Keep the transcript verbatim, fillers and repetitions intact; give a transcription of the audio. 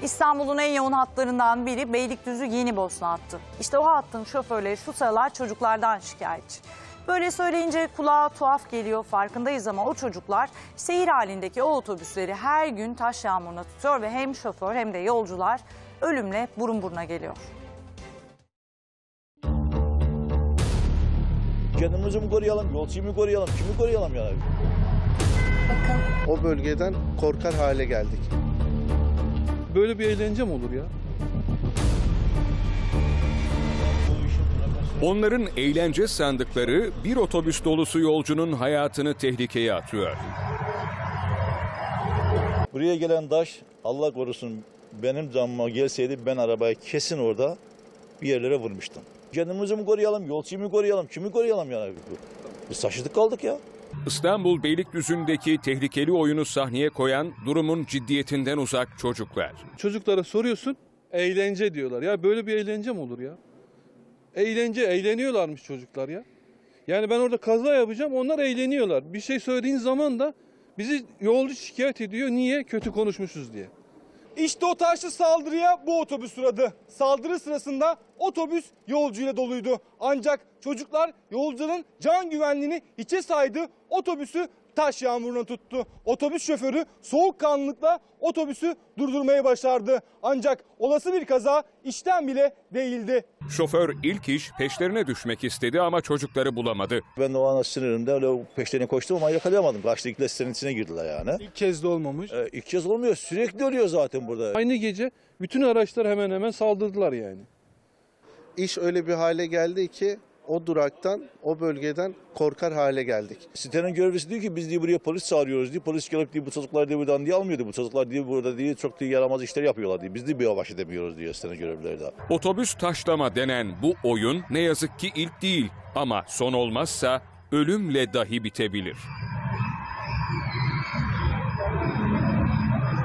İstanbul'un en yoğun hatlarından biri Beylikdüzü Yenibosna hattı. İşte o hattın şoförleri şu sıralar çocuklardan şikayetçi. Böyle söyleyince kulağa tuhaf geliyor, farkındayız ama o çocuklar seyir halindeki o otobüsleri her gün taş yağmuruna tutuyor ve hem şoför hem de yolcular ölümle burun buruna geliyor. Kendimizi mi koruyalım, yolcuyu mu koruyalım, kimi koruyalım yani? Bakın. O bölgeden korkar hale geldik. Böyle bir eğlence mi olur ya? Onların eğlence sandıkları bir otobüs dolusu yolcunun hayatını tehlikeye atıyor. Buraya gelen taş, Allah korusun benim camıma gelseydi ben arabayı kesin orada bir yerlere vurmuştum. Kendimizi mi koruyalım, yolcuyu mu koruyalım, kimi koruyalım yani? Biz şaşırdık kaldık ya. İstanbul Beylikdüzü'ndeki tehlikeli oyunu sahneye koyan durumun ciddiyetinden uzak çocuklar. Çocuklara soruyorsun, eğlence diyorlar. Ya böyle bir eğlence mi olur ya? Eğlence, eğleniyorlarmış çocuklar ya. Yani ben orada kaza yapacağım, onlar eğleniyorlar. Bir şey söylediğin zaman da bizi yolcu şikayet ediyor. Niye? Kötü konuşmuşuz diye. İşte o taşlı saldırıya bu otobüs uğradı. Saldırı sırasında otobüs yolcuyla doluydu. Ancak çocuklar yolcuların can güvenliğini hiçe saydı. Otobüsü taş yağmuruna tuttu. Otobüs şoförü soğukkanlılıkla otobüsü durdurmayı başardı. Ancak olası bir kaza işten bile değildi. Şoför ilk iş peşlerine düşmek istedi ama çocukları bulamadı. Ben de o an sinirimde öyle peşlerine koştum ama yakalayamadım. Kaçtı ikisi sitenin içine girdiler yani. İlk kez de olmamış. Ee, ilk kez olmuyor, sürekli oluyor zaten burada. Aynı gece bütün araçlar hemen hemen saldırdılar yani. İş öyle bir hale geldi ki o duraktan, o bölgeden korkar hale geldik. Sitenin görevlisi diyor ki biz diye buraya polis çağırıyoruz diye. Polis gelip diye bu çocuklar diye buradan diye almıyordu. Bu çocuklar diye burada diye çok diye yaramaz işler yapıyorlar diye. Biz de bir baş edemiyoruz diyor sitenin görevlileri de. Otobüs taşlama denen bu oyun ne yazık ki ilk değil ama son olmazsa ölümle dahi bitebilir.